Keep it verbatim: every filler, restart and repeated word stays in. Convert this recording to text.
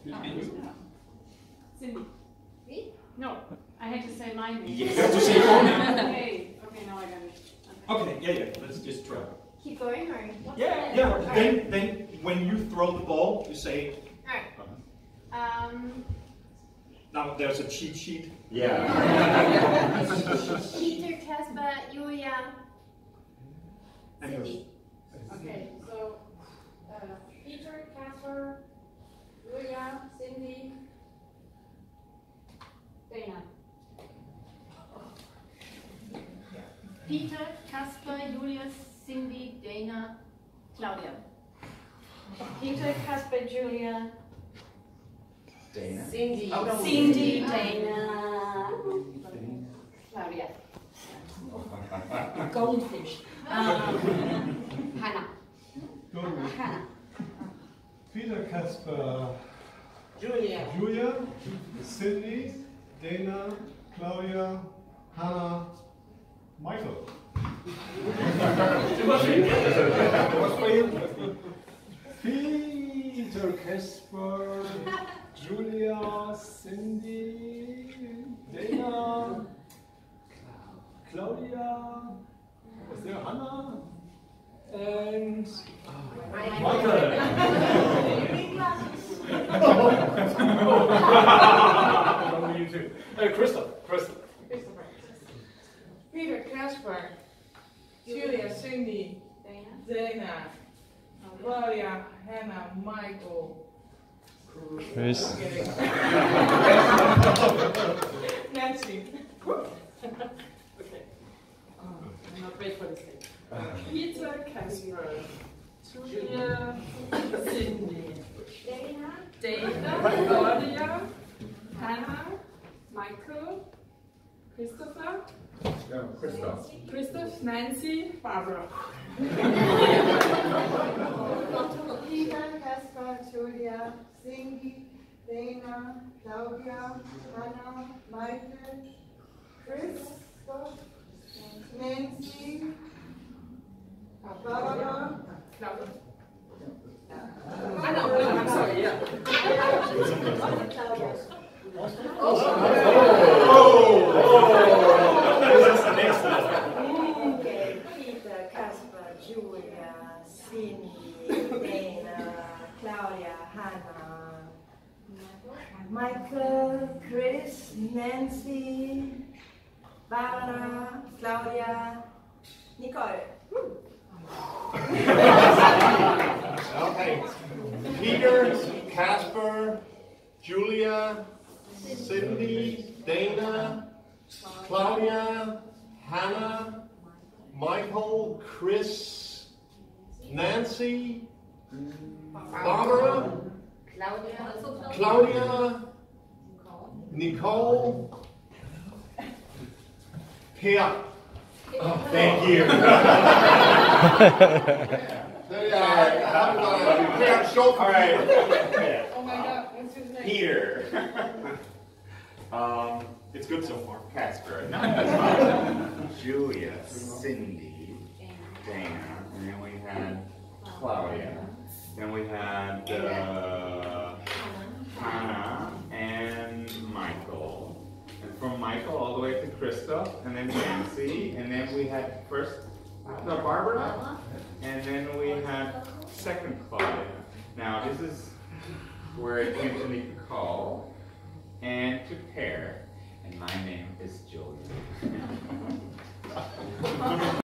Cindy. Me? No, I had to say my name. You have to say your name. Okay, okay, now I got it. Okay, yeah, yeah, let's just try. Keep going, or what's Yeah, the yeah. name? Then, then when you throw the ball, you say. Alright. Um, Now there's a cheat sheet. Yeah. Peter, Casper, Julia, And Cindy. okay, so uh, Peter, Casper, Julia, Cindy, Dana. Peter, Casper, Julius, Cindy, Dana, Claudia. Peter, Casper, Julia, Dana. Cindy, Oh, no. Cindy, Dana, Claudia. Goldfish. Um, Hannah. Hannah. Peter, Casper, Julia. Julia, Cindy, Dana, Claudia, Hannah, Michael. Peter, Casper, Julia, Cindy, Dana, Claudia, was there Hannah? And Michael. You too. Uh, Crystal. Crystal. Peter, Casper, Julia, Cindy, Dana, Claudia, Hannah, Michael, Chris. Nancy. Okay. Oh, I'm not ready for this thing. Peter, Casper, Julia, Cindy, Dana, Dana, Claudia, Hannah, Michael, Christopher, No, Christoph. Christoph, Nancy, Barbara. Peter, Casper, Julia, Cindy, Dana, Claudia, Hannah, Michael, Christoph, Nancy, Barbara. Claudia. I know, no, I'm sorry, yeah. Okay, Peter, Casper, Julia, Cindy, Dana, Claudia, Hannah, Michael, Chris, Nancy, Barbara, Claudia, Nicole. Okay. Peter, Casper, Julia, Cindy, Dana, Claudia, Hannah, Michael, Chris, Nancy, Barbara, Claudia, Nicole, Per. Oh, thank you. All right. Oh my God, what's his name? Peter. um, It's good so far. Casper. No, that's fine. Julia, Cindy, Dana, and then we had Claudia. Then we had uh, Hannah and Michael. And from Michael all the way to Christoph, and then Nancy, and then we had first uh, Barbara, and then we had second Claudia. Now this is where it came to Nicole and to Per, and my name is Julia.